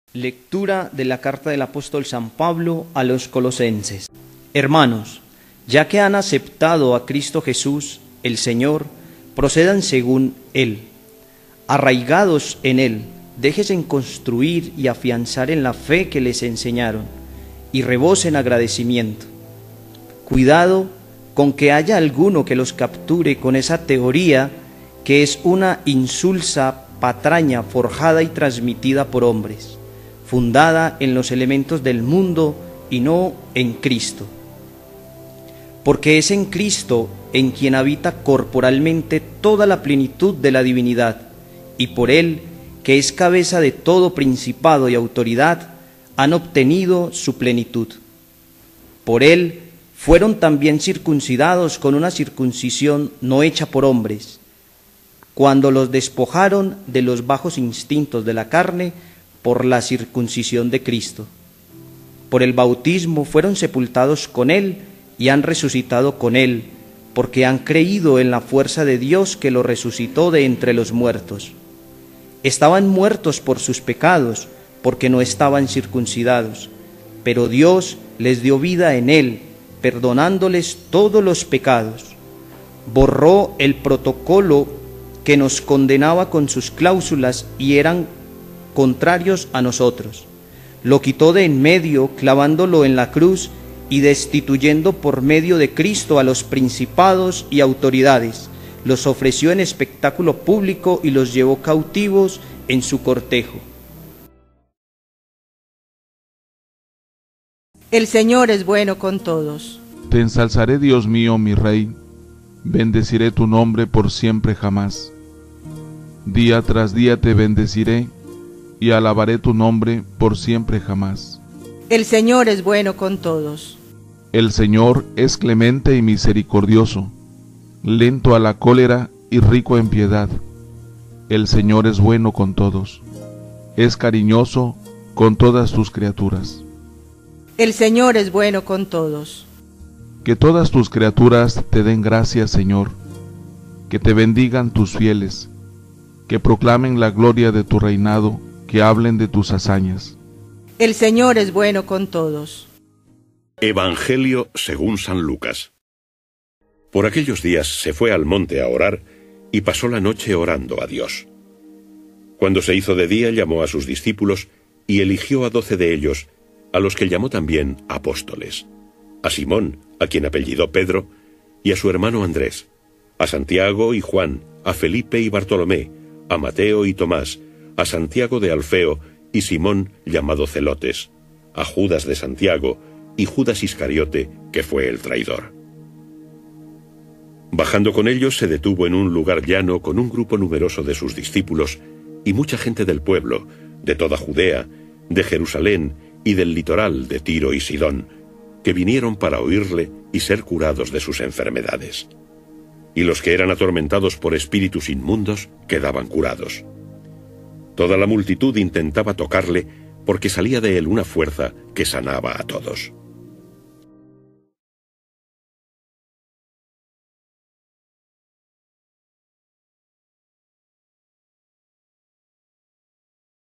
Lectura de la carta del apóstol San Pablo a los Colosenses. Hermanos, ya que han aceptado a Cristo Jesús, el Señor, procedan según Él. Arraigados en Él, déjense construir y afianzar en la fe que les enseñaron, y rebosen agradecimiento. Cuidado con que haya alguno que los capture con esa teoría que es una insulsa patraña forjada y transmitida por hombres, fundada en los elementos del mundo y no en Cristo. Porque es en Cristo en quien habita corporalmente toda la plenitud de la divinidad, y por Él, que es cabeza de todo principado y autoridad, han obtenido su plenitud. Por Él fueron también circuncidados con una circuncisión no hecha por hombres, cuando los despojaron de los bajos instintos de la carne por la circuncisión de Cristo. Por el bautismo fueron sepultados con Él y han resucitado con Él, porque han creído en la fuerza de Dios que lo resucitó de entre los muertos. Estaban muertos por sus pecados, porque no estaban circuncidados, pero Dios les dio vida en Él, perdonándoles todos los pecados. Borró el protocolo que nos condenaba con sus cláusulas y eran contrarios a nosotros. Lo quitó de en medio, clavándolo en la cruz y destituyendo por medio de Cristo a los principados y autoridades. Los ofreció en espectáculo público y los llevó cautivos en su cortejo. El Señor es bueno con todos. Te ensalzaré, Dios mío, mi Rey, bendeciré tu nombre por siempre jamás. Día tras día te bendeciré y alabaré tu nombre por siempre jamás. El Señor es bueno con todos. El Señor es clemente y misericordioso, lento a la cólera y rico en piedad. El Señor es bueno con todos, es cariñoso con todas tus criaturas. El Señor es bueno con todos. Que todas tus criaturas te den gracias, Señor, que te bendigan tus fieles, que proclamen la gloria de tu reinado, que hablen de tus hazañas. El Señor es bueno con todos. Evangelio según San Lucas. Por aquellos días se fue al monte a orar y pasó la noche orando a Dios. Cuando se hizo de día llamó a sus discípulos y eligió a 12 de ellos, a los que llamó también apóstoles: a Simón, a quien apellidó Pedro, y a su hermano Andrés, a Santiago y Juan, a Felipe y Bartolomé, a Mateo y Tomás, a Santiago de Alfeo y Simón llamado Celotes, a Judas de Santiago y Judas Iscariote, que fue el traidor. Bajando con ellos se detuvo en un lugar llano con un grupo numeroso de sus discípulos y mucha gente del pueblo, de toda Judea, de Jerusalén y del litoral de Tiro y Sidón, que vinieron para oírle y ser curados de sus enfermedades. Y los que eran atormentados por espíritus inmundos quedaban curados. Toda la multitud intentaba tocarle porque salía de él una fuerza que sanaba a todos.